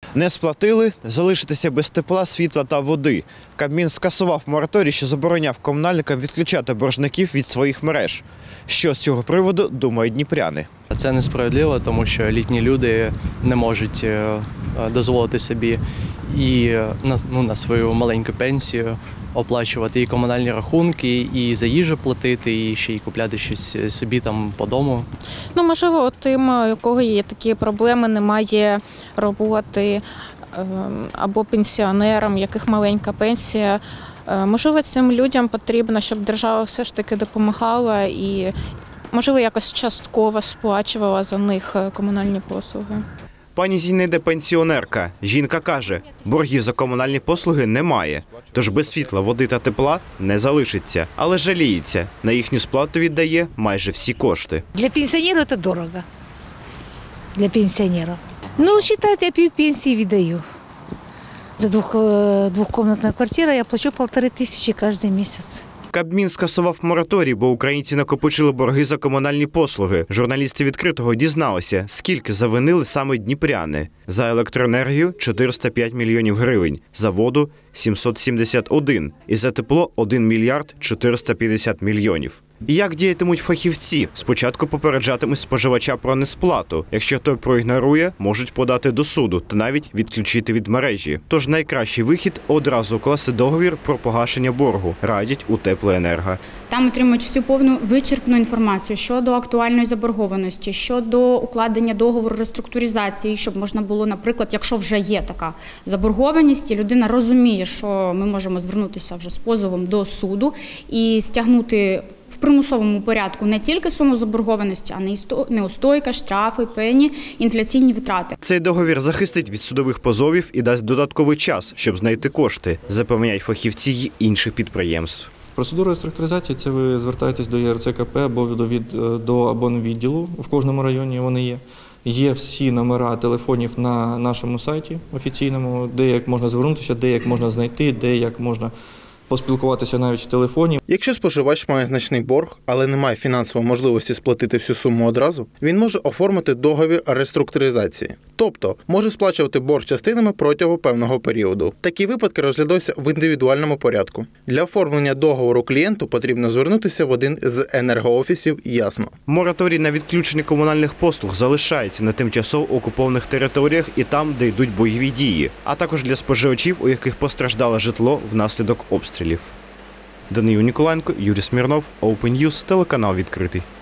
Не сплатили – залишитися без тепла, світла та води. Кабмін скасував мораторій, що забороняв комунальникам відключати боржників від своїх мереж. Що з цього приводу думають дніпряни? Це несправедливо, тому що літні люди не можуть дозволити собі і на свою маленьку пенсію оплачувати і комунальні рахунки, і за їжу платити, і ще й купляти щось собі там по дому. Можливо, тим, у кого є такі проблеми, немає роботи, або пенсіонерам, яких маленька пенсія. Можливо, цим людям потрібно, щоб держава все ж таки допомагала і, можливо, якось частково сплачувала за них комунальні послуги. Пані Зінаїда – пенсіонерка. Жінка каже, боргів за комунальні послуги немає. Тож без світла, води та тепла не залишиться. Але жаліється, на їхню сплату віддає майже всі кошти. Для пенсіонерів це дорого. Для пенсіонерів. Считайте, я півпенсії віддаю. За двохкомнатну квартиру я плачу 1500 кожен місяць. Кабмін скасував мораторій, бо українці накопичили борги за комунальні послуги. Журналісти «Відкритого» дізналися, скільки завинили саме дніпряни. За електроенергію – 405 мільйонів гривень, за воду – 771 і за тепло – 1 мільярд 450 мільйонів. І як діятимуть фахівці? Спочатку попереджатимуть споживача про несплату. Якщо той проігнорує, можуть подати до суду та навіть відключити від мережі. Тож найкращий вихід – одразу укласти договір про погашення боргу, радять у Теплоенерго. Там отримують всю повну вичерпну інформацію щодо актуальної заборгованості, щодо укладення договору реструктуризації, щоб можна було, наприклад, якщо вже є така заборгованість, і людина розуміє, що ми можемо звернутися вже з позовом до суду і стягнути в примусовому порядку не тільки суму заборгованості, а неустойка, штрафи, пені, інфляційні витрати. Цей договір захистить від судових позовів і дасть додатковий час, щоб знайти кошти, запевняють фахівці й інших підприємств. Процедура реструктуризації – це ви звертаєтесь до ЄРЦКП або до абонвідділу, в кожному районі вони є. Є всі номера телефонів на нашому сайті офіційному, де як можна звернутися, де як можна знайти, де як можна поспілкуватися навіть в телефоні. Якщо споживач має значний борг, але не має фінансової можливості сплатити всю суму одразу, він може оформити договір реструктуризації. Тобто, може сплачувати борг частинами протягом певного періоду. Такі випадки розглядаються в індивідуальному порядку. Для оформлення договору клієнту потрібно звернутися в один з енергоофісів «Ясно». Мораторій на відключення комунальних послуг залишається на тимчасово окупованих територіях і там, де йдуть бойові дії, а також для споживачів, у яких постраждало житло внаслідок обстрілів. Даниїл Ніколаєнко, Юрій Смірнов, Open News, телеканал «Відкритий».